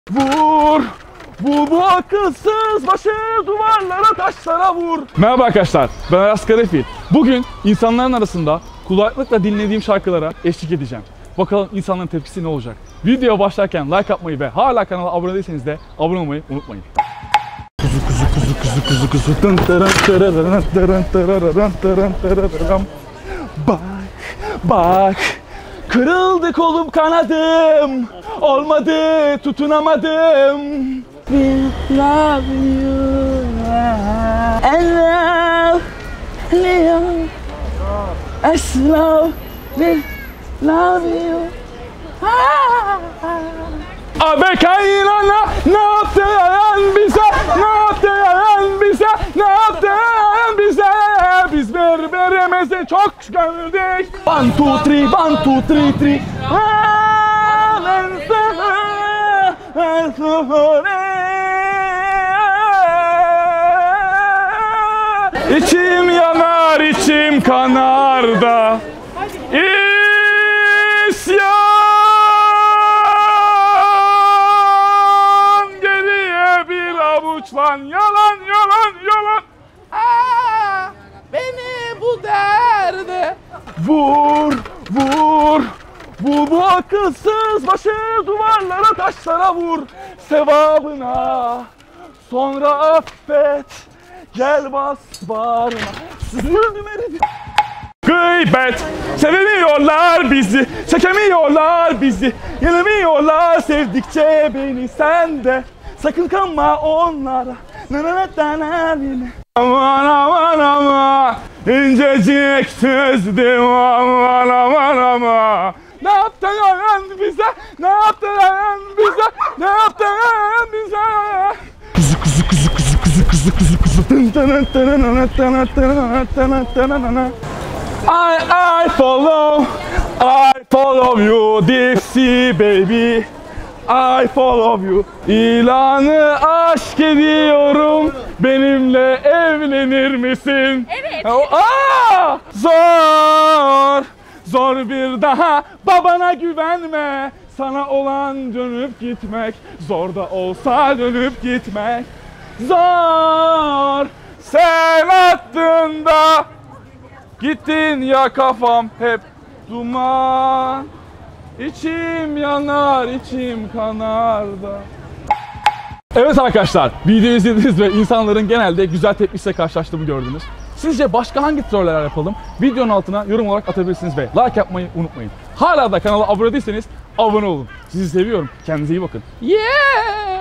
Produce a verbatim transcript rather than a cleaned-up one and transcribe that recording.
Vur! Bu bu akılsız başı duvarlara taşlara vur. Merhaba arkadaşlar, ben Aras Karafil. Bugün insanların arasında kulaklıkla dinlediğim şarkılara eşlik edeceğim. Bakalım insanların tepkisi ne olacak? Videoya başlarken like atmayı ve hala kanala abone değilseniz de abone olmayı unutmayın. Kuzu kuzu kuzu kuzu kuzu kuzu dın tırın tırırın tırın tırırın tırın tırırın. Bak bak, kırıldı kolum kanadım, olmadı tutunamadım. We love you and love you. As love, we love you. Abi kaynana ne yaptı yayan bize, ne yaptı yayan bize, ne yaptı yayan bize. Biz birbirimizi çok gördük. One two three, one two three three. Ben sana, ben sana. İçim yanar, içim kanar da. İsyan geriye bir avuç lan, yalan yalan yalan. Aa, beni bu derde. Vur vur, bu bu akılsız başı duvarlara taşlara vur. Sevabına sonra affet, gel bas bağrına. Sürdüm eridim. Gıybet, sevemiyorlar bizi, çekemiyorlar bizi, yenemiyorlar sevdikçe beni sen de. Sakın kanma onlara. Aman aman aman, incecik düzdüm aman aman aman. Ne yaptın ayan bize, ne yaptın ayan bize, ne yaptın ayan bize. Kuzu kuzu kuzu kuzu kuzu kuzu kuzu kuzu. I I follow, I follow you Dipsy baby. I follow you. İlanı aşk ediyorum. Benimle evlenir misin? Evet. Aa! Zor. Zor bir daha. Babana güvenme. Sana olan dönüp gitmek. Zor da olsa dönüp gitmek. Zor. Sen attın da gittin ya, kafam hep duman. İçim yanar, içim kanar da. Evet arkadaşlar, videoyu izlediniz ve insanların genelde güzel tepkisiyle karşılaştığımı gördünüz. Sizce başka hangi trolleler yapalım? Videonun altına yorum olarak atabilirsiniz ve like yapmayı unutmayın. Hala da kanala abone değilseniz abone olun. Sizi seviyorum. Kendinize iyi bakın. Yeah.